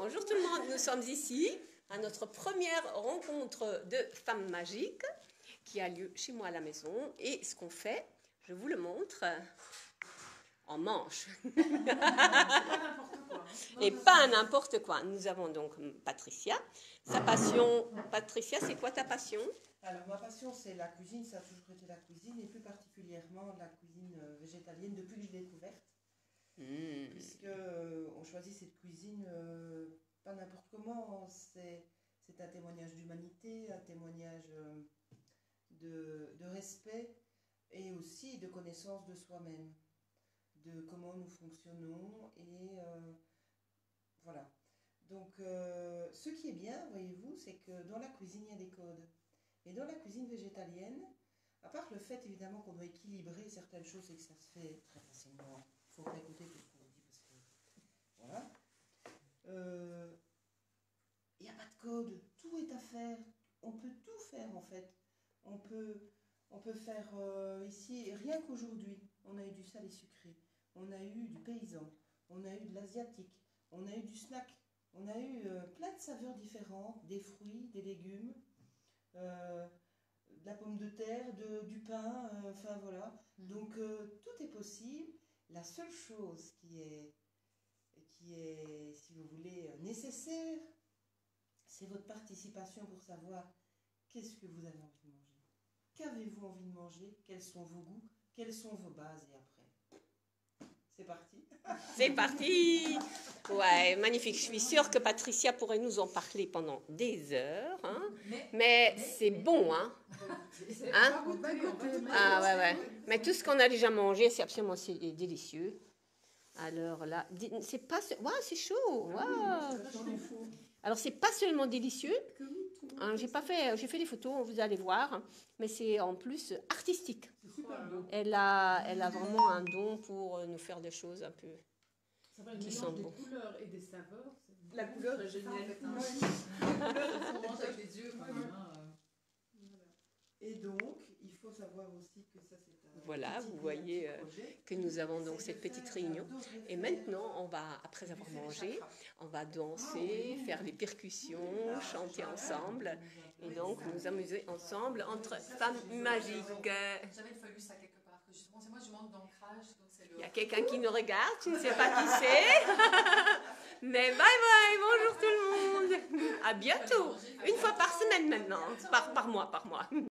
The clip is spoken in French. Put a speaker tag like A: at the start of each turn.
A: Bonjour tout le monde, nous sommes ici à notre première rencontre de femmes magiques qui a lieu chez moi à la maison. Et ce qu'on fait, je vous le montre, on mange. Et pas n'importe quoi. Nous avons donc Patricia. Sa passion, Patricia, c'est quoi ta passion?
B: Alors ma passion c'est la cuisine, ça a toujours été la cuisine et plus particulièrement la cuisine végétalienne depuis que je l'ai découverte. Puisque on choisit cette cuisine pas n'importe comment, c'est un témoignage d'humanité, un témoignage de respect et aussi de connaissance de soi-même, de comment nous fonctionnons et voilà. Donc ce qui est bien, voyez-vous, c'est que dans la cuisine il y a des codes. Et dans la cuisine végétalienne, à part le fait évidemment qu'on doit équilibrer certaines choses et que ça se fait très facilement, il faut pas écouter tout ce qu'on dit parce que voilà. Il n'y a pas de code, tout est à faire. On peut tout faire en fait. On peut faire ici, rien qu'aujourd'hui, on a eu du salé sucré, on a eu du paysan, on a eu de l'asiatique, on a eu du snack, on a eu plein de saveurs différentes, des fruits, des légumes. De la pomme de terre, du pain, enfin voilà. Donc tout est possible. La seule chose qui est, si vous voulez, nécessaire, c'est votre participation pour savoir qu'est-ce que vous avez envie de manger. Qu'avez-vous envie de manger? Quels sont vos goûts? Quelles sont vos bases? Et après, c'est parti.
A: C'est parti. Ouais, magnifique. Je suis sûre que Patricia pourrait nous en parler pendant des heures. Hein. Mais c'est bon, hein? Hein? Ah ouais, ouais. Mais tout ce qu'on a déjà mangé, c'est absolument délicieux. Alors là, c'est pas... Waouh, c'est chaud. Wow. Alors, c'est pas seulement délicieux. Hein, j'ai fait des photos, vous allez voir. Mais c'est en plus artistique. Elle a vraiment un don pour nous faire des choses un peu... qui sont
C: des
A: bons.
C: couleurs et des saveurs.
D: La couleur est géniale.
C: Les couleurs, on mange avec les yeux.
B: Et donc, il faut savoir aussi que ça c'est un...
A: Voilà, vous voyez que nous avons donc cette petite réunion. Et maintenant, on va, après avoir mangé, on va danser, faire les percussions, chanter ensemble. Et donc, nous amuser ensemble entre femmes magiques.
D: J'avais une feuille ça quelque part. Que justement, c'est moi, je manque d'ancrage.
A: Il y a quelqu'un qui nous regarde, tu ne sais pas qui c'est. Mais bye bye, bonjour tout le monde. À bientôt. Une fois par semaine maintenant, par mois.